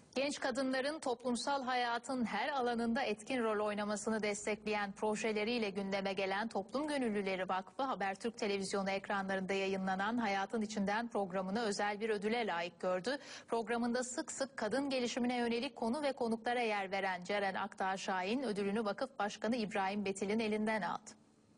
Genç kadınların toplumsal hayatın her alanında etkin rol oynamasını destekleyen projeleriyle gündeme gelen Toplum Gönüllüleri Vakfı, Habertürk televizyonu ekranlarında yayınlanan Hayatın İçinden programını özel bir ödüle layık gördü. Programında sık sık kadın gelişimine yönelik konu ve konuklara yer veren Ceren Akdağ Şahin ödülünü Vakıf Başkanı İbrahim Betil'in elinden aldı.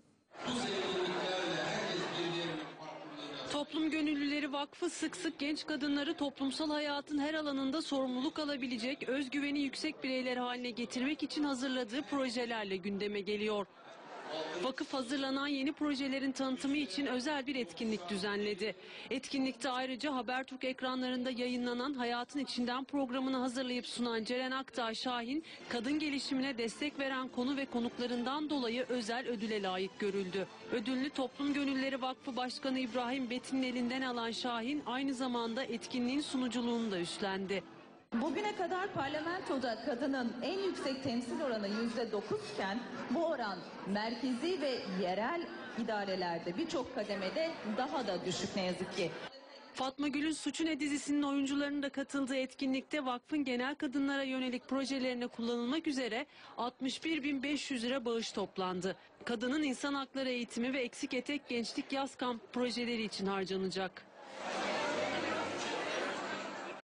Toplum Gönüllüleri Vakfı sık sık genç kadınları toplumsal hayatın her alanında sorumluluk alabilecek, özgüveni yüksek bireyler haline getirmek için hazırladığı projelerle gündeme geliyor. Vakıf hazırlanan yeni projelerin tanıtımı için özel bir etkinlik düzenledi. Etkinlikte ayrıca Habertürk ekranlarında yayınlanan Hayatın İçinden programını hazırlayıp sunan Ceren Akdağ Şahin, kadın gelişimine destek veren konu ve konuklarından dolayı özel ödüle layık görüldü. Ödülünü Toplum Gönüllüleri Vakfı Başkanı İbrahim Betin'in elinden alan Şahin, aynı zamanda etkinliğin sunuculuğunu da üstlendi. Bugüne kadar parlamentoda kadının en yüksek temsil oranı %9 iken bu oran merkezi ve yerel idarelerde birçok kademede daha da düşük ne yazık ki. Fatma Gül'ün Suçu Ne dizisinin oyuncularının da katıldığı etkinlikte vakfın genel kadınlara yönelik projelerine kullanılmak üzere 61.500 lira bağış toplandı. Kadının insan hakları eğitimi ve eksik etek gençlik yaz kamp projeleri için harcanacak.